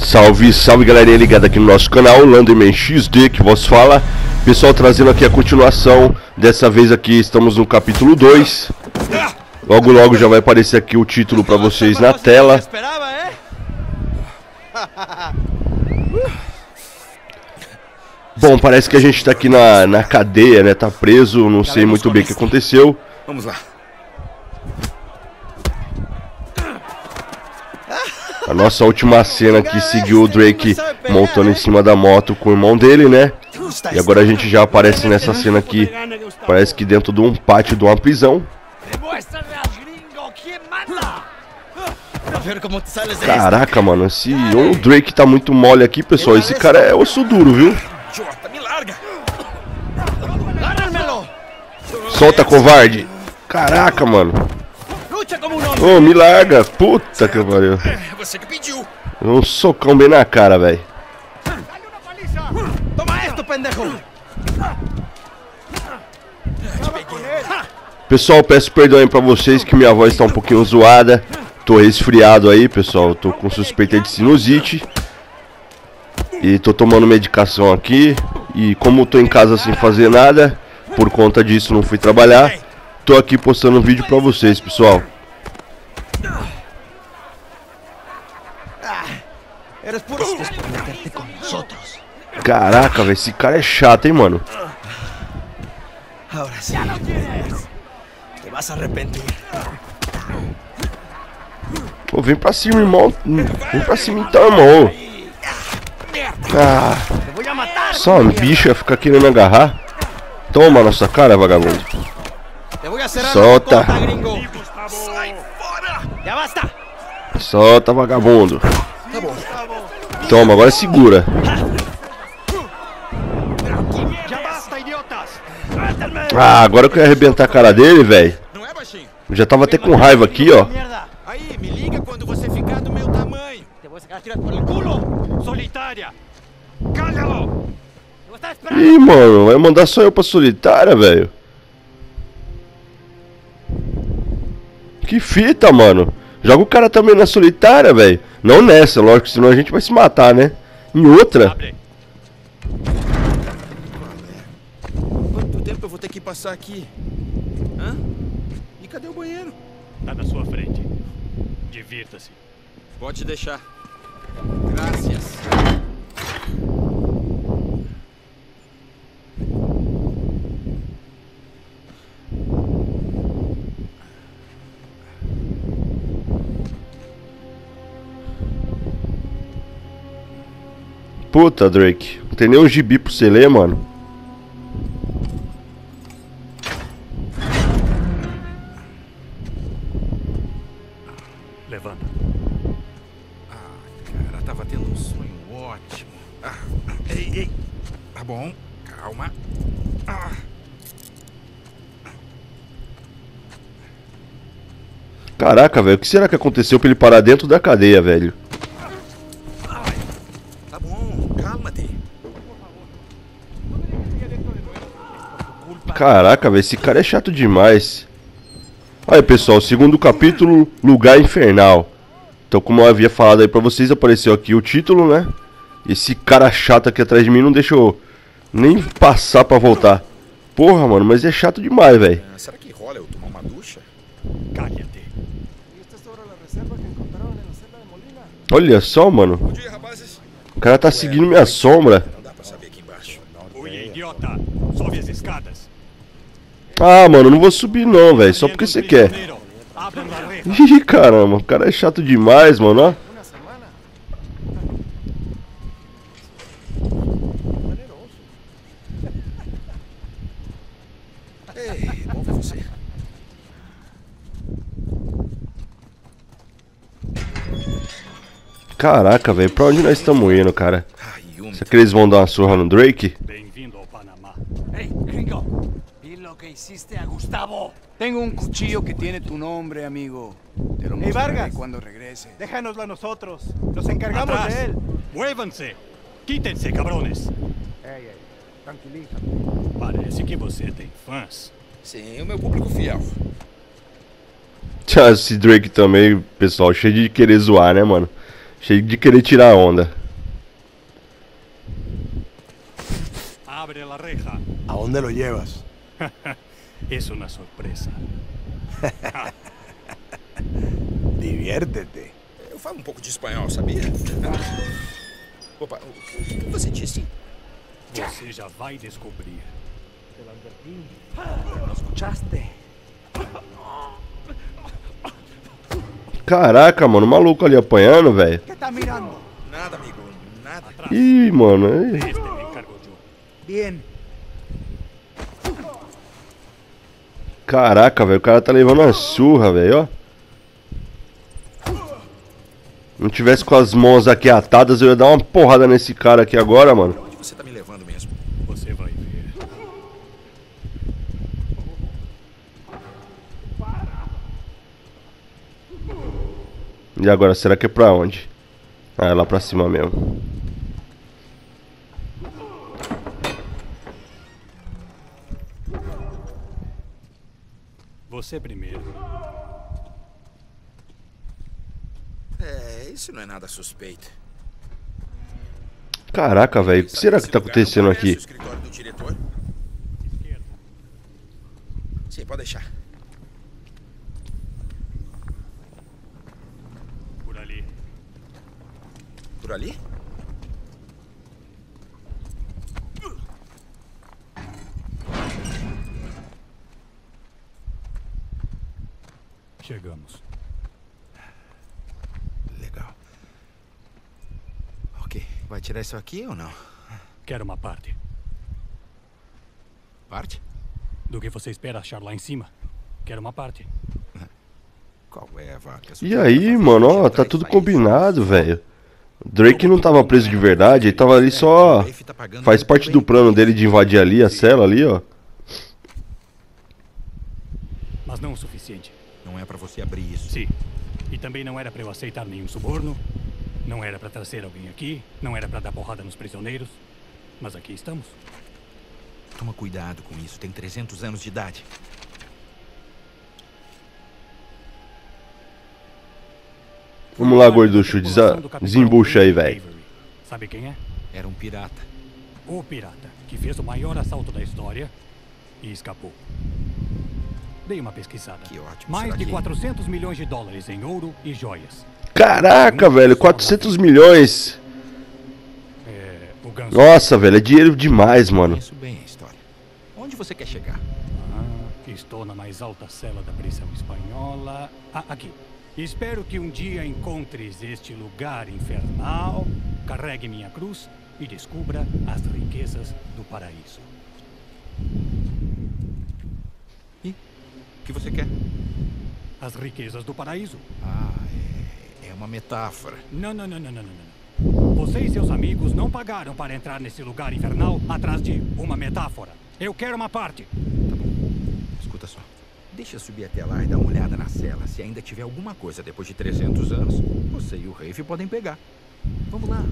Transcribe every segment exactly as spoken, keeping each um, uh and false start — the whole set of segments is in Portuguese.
Salve, salve galerinha ligada aqui no nosso canal, Landerman X D que vos fala. Pessoal, trazendo aqui a continuação. Dessa vez aqui estamos no capítulo dois. Logo logo já vai aparecer aqui o título pra vocês na tela. Bom, parece que a gente tá aqui na, na cadeia, né? Tá preso, não sei muito bem o que aconteceu. Vamos lá. A nossa última cena aqui seguiu o Drake montando em cima da moto com o irmão dele, né? E agora a gente já aparece nessa cena aqui, parece que dentro de um pátio de uma prisão. Caraca, mano, esse o Drake tá muito mole aqui, pessoal. Esse cara é osso duro, viu? Solta, covarde. Caraca, mano. Ô, oh, me larga. Puta que pariu. Você que pediu. Um socão bem na cara, velho. Pessoal, peço perdão aí pra vocês que minha voz tá um pouquinho zoada. Tô resfriado aí, pessoal. Tô com suspeita de sinusite. E tô tomando medicação aqui. E como tô em casa sem fazer nada, por conta disso não fui trabalhar. Tô aqui postando um vídeo pra vocês, pessoal. Caraca, velho, esse cara é chato, hein, mano. Pô, vem pra cima, irmão. Vem pra cima então, irmão. Ah, só uma bicha fica querendo agarrar. Toma na sua cara, vagabundo. Solta. Solta, vagabundo. Toma, agora segura. Ah, agora eu quero arrebentar a cara dele, velho. Eu já tava até com raiva aqui, ó. Aí, me liga quando você ficar do meu tamanho. Ih, mano, vai mandar só eu pra solitária, velho. Que fita, mano. Joga o cara também na solitária, velho. Não nessa, lógico, senão a gente vai se matar, né? Em outra. Quanto tempo eu vou ter que passar aqui? Hã? E cadê o banheiro? Tá na sua frente. Divirta-se. Pode deixar. Graças. Puta, Drake. Não tem nem um gibi pra você ler, mano. Levanta. Ah, cara, tava tendo um sonho ótimo. Ah, ei, ei. Tá bom, calma. Ah. Caraca, velho. O que será que aconteceu pra ele parar dentro da cadeia, velho? Caraca, velho, esse cara é chato demais. Aí, pessoal, segundo capítulo, Lugar Infernal. Então, como eu havia falado aí pra vocês, apareceu aqui o título, né? Esse cara chato aqui atrás de mim não deixa eu nem passar pra voltar. Porra, mano, mas é chato demais, velho. Será que rola eu tomar uma ducha? Cállate. Olha só, mano. Bom dia, rapazes. O cara tá seguindo minha sombra. Não dá pra saber aqui embaixo. Oi, idiota. Sobe as escadas. Ah, mano, não vou subir não, velho. Só porque você quer. Ih, caramba, o cara é chato demais, mano, ó. Ei, bom ver você. Caraca, velho, pra onde nós estamos indo, cara? Será que eles vão dar uma surra no Drake? Bem-vindo ao Panamá. Hey, gringo, vi lo que hiciste a Gustavo. Tengo un cuchillo que tiene tu nombre, amigo. Te lo Hey, mostraré Vargas, cuando regrese. déjanoslo a nosotros. Nos encargamos Atrás. de él. Muévanse. Quítense, cabrones. Ey, ey, tranquilízate. Parece que você tem fãs. Sim, o meu público fiel. Esse Drake também, pessoal, cheio de querer zoar, né, mano? Cheio de querer tirar onda. abre la reja. ¿A dónde lo llevas? Es una sorpresa. Diviértete. Eu falo um pouco de espanhol, sabia? Opa, o que você disse? Você já vai descobrir. ¿Lo escuchaste? Caraca, mano, o maluco ali apanhando, velho. ¿Qué estás mirando? Nada, amigo, nada. Ih, mano. Aí. Este me encargo yo. Bien. Caraca, velho, o cara tá levando uma surra, velho, ó. Não tivesse com as mãos aqui atadas, eu ia dar uma porrada nesse cara aqui agora, mano. Onde você tá me levando mesmo? Você vai ver. E agora, será que é pra onde? Ah, é lá pra cima mesmo. Você primeiro. É, isso não é nada suspeito. Caraca, velho, o que será que Esse tá lugar não acontecendo parece aqui? o escritório do diretor? Izquierda. Sim, pode deixar. Por ali. Por ali? Chegamos. Legal. Ok, vai tirar isso aqui ou não? Quero uma parte. Parte? Do que você espera achar lá em cima. Quero uma parte. Qual é, vaca? E aí, mano, ó, tá tudo combinado, velho. Drake não tava preso de verdade, ele tava ali só... Faz parte do plano dele de invadir ali a cela ali, ó. Mas não o suficiente. Não é pra você abrir isso. Sim. E também não era pra eu aceitar nenhum suborno. Não era pra trazer alguém aqui. Não era pra dar porrada nos prisioneiros. Mas aqui estamos. Toma cuidado com isso, tem trezentos anos de idade. Vamos lá, gorducho, desa- desembucha aí, velho. Sabe quem é? Era um pirata. O pirata que fez o maior assalto da história e escapou. Dei uma pesquisada. Que ótimo. Mais Será de que- quatrocentos milhões de dólares em ouro e joias. Caraca, velho, quatrocentos milhões. É, o ganso. Nossa, velho, é dinheiro demais, mano. Conheço bem a história. Onde você quer chegar? Ah, estou na mais alta cela da prisão espanhola. Ah, aqui. Espero que um dia encontres este lugar infernal, carregue minha cruz e descubra as riquezas do paraíso. E? O que você quer? As riquezas do paraíso. Ah, é, é uma metáfora. Não, não, não, não, não, não, não. Você e seus amigos não pagaram para entrar nesse lugar infernal atrás de uma metáfora. Eu quero uma parte. Escuta só. Deixa eu subir até lá e dar uma olhada na cela. Se ainda tiver alguma coisa depois de trezentos anos, você e o Rafe podem pegar. Vamos lá.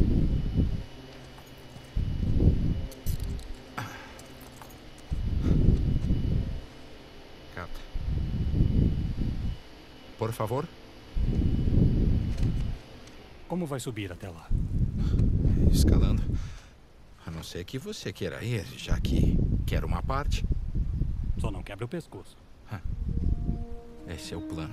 Cata. Por favor. Como vai subir até lá? Escalando. A não ser que você queira ir, já que quer uma parte. Só não quebra o pescoço. Esse é o plano.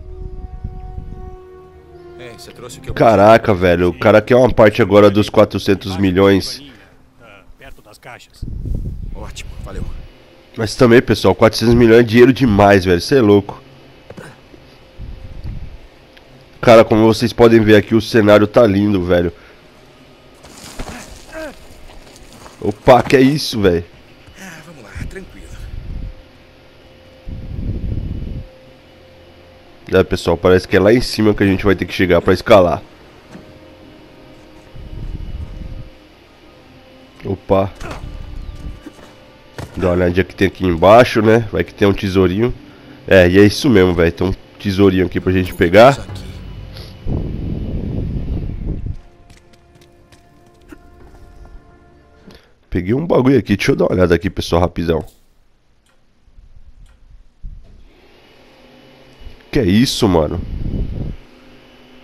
É, você trouxe o que eu... Caraca, velho, o cara quer uma parte agora dos quatrocentos milhões. Ah, perto das caixas. Ótimo, valeu. Mas também, pessoal, quatrocentos milhões é dinheiro demais, velho, você é louco. Cara, como vocês podem ver aqui, o cenário tá lindo, velho. Opa, que é isso, velho? Ah, vamos lá, tranquilo. É, pessoal, parece que é lá em cima que a gente vai ter que chegar pra escalar. Opa. Dá uma olhadinha que tem aqui embaixo, né? Vai que tem um tesourinho. É, e é isso mesmo, velho. Tem um tesourinho aqui pra gente pegar. Isso aqui. Peguei um bagulho aqui. Deixa eu dar uma olhada aqui, pessoal, rapidão. Que é isso, mano?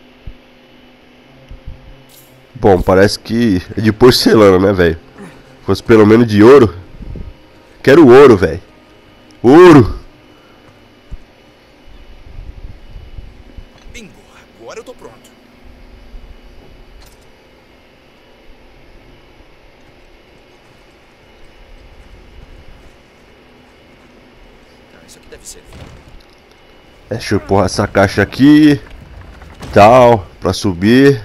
Bom, parece que é de porcelana, né, velho? fosse pelo menos de ouro. Quero ouro, velho. Ouro. Bingo, agora eu tô pronto. Ah, isso aqui deve ser. Deixa eu pôr essa caixa aqui. Tal, pra subir.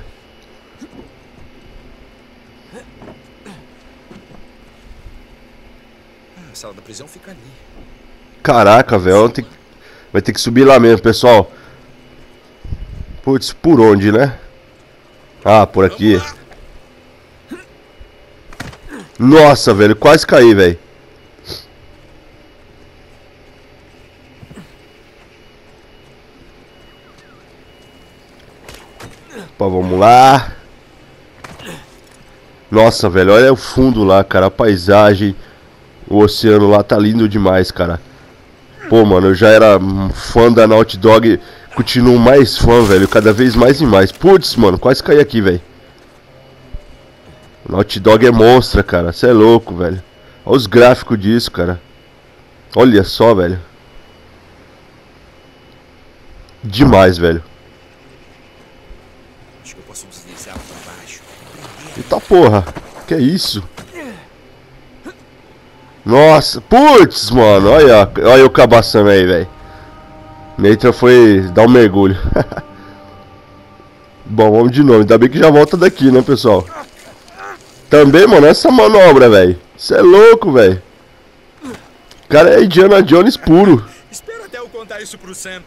Ah, a sala da prisão fica ali. Caraca, velho. Tem... Vai ter que subir lá mesmo, pessoal. Putz, por onde, né? Ah, por aqui. Nossa, velho. Quase caí, velho. Opa, vamos lá. Nossa, velho. Olha o fundo lá, cara. A paisagem. O oceano lá tá lindo demais, cara. Pô, mano, eu já era fã da Naughty Dog. Continuo mais fã, velho. Cada vez mais e mais. Putz, mano, quase caí aqui, velho. Naughty Dog é monstra, cara. Cê é louco, velho. Olha os gráficos disso, cara. Olha só, velho. Demais, velho. Acho que eu posso deslizar pra baixo. Eita porra. Que é isso? Nossa, putz, mano, olha, olha eu cabaçando aí, velho. Nathan foi dar um mergulho. Bom, vamos de novo, ainda bem que já volta daqui, né, pessoal? Também, mano, essa manobra, velho. Você é louco, velho. O cara é Indiana Jones puro. Espera até eu contar isso pro Sam.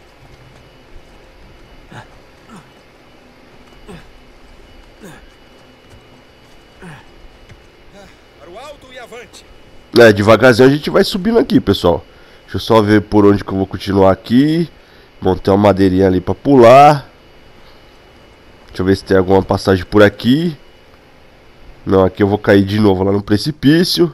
Para o alto e avante. É, devagarzinho a gente vai subindo aqui, pessoal. Deixa eu só ver por onde que eu vou continuar aqui. Bom, tem uma madeirinha ali pra pular. Deixa eu ver se tem alguma passagem por aqui. Não, aqui eu vou cair de novo lá no precipício.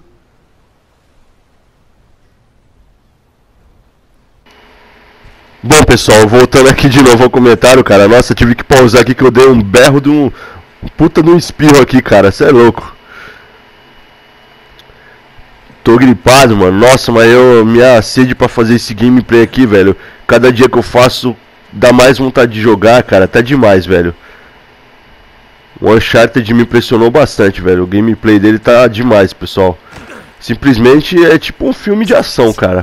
Bom, pessoal, voltando aqui de novo ao comentário, cara. Nossa, tive que pausar aqui que eu dei um berro de um... Puta de um espirro aqui, cara. Cê é louco. Tô gripado, mano. Nossa, mas eu minha sede pra fazer esse gameplay aqui, velho. Cada dia que eu faço dá mais vontade de jogar, cara. Tá demais, velho. O Uncharted me impressionou bastante, velho. O gameplay dele tá demais, pessoal. Simplesmente é tipo um filme de ação, cara.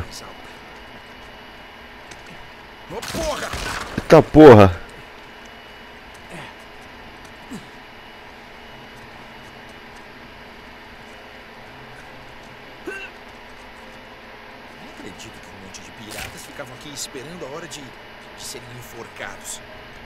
Eita porra. Acredito que um monte de piratas ficavam aqui esperando a hora de, de serem enforcados.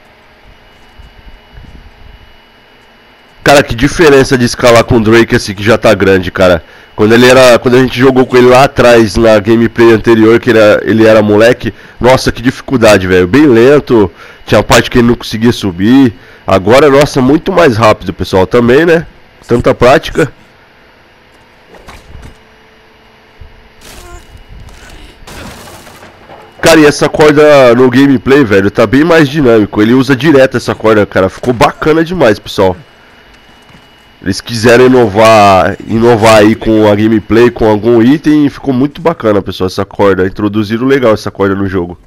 Cara, que diferença de escalar com o Drake assim, que já tá grande, cara. Quando ele era, quando a gente jogou com ele lá atrás na gameplay anterior, que ele era, ele era moleque, nossa, que dificuldade, velho. Bem lento, tinha parte que ele não conseguia subir. Agora, nossa, muito mais rápido, pessoal, também, né? Tanta prática. Cara, e essa corda no gameplay, velho, tá bem mais dinâmico. Ele usa direto essa corda, cara. Ficou bacana demais, pessoal. Eles quiseram inovar, inovar aí com a gameplay, com algum item, e ficou muito bacana, pessoal, essa corda. Introduziram legal essa corda no jogo.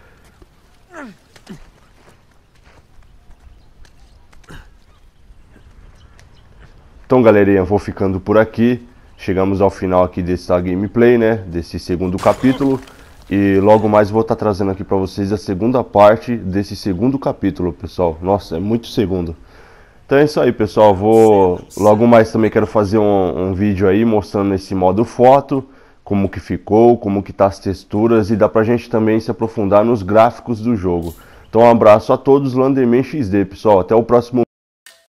Então, galerinha, vou ficando por aqui. Chegamos ao final aqui dessa gameplay, né, desse segundo capítulo. E logo mais vou estar trazendo aqui pra vocês a segunda parte desse segundo capítulo, pessoal. Nossa, é muito segundo. Então é isso aí, pessoal. Vou logo mais também quero fazer um, um vídeo aí mostrando esse modo foto, como que ficou, como que tá as texturas, e dá pra gente também se aprofundar nos gráficos do jogo. Então um abraço a todos, Landerman X D, pessoal. Até o próximo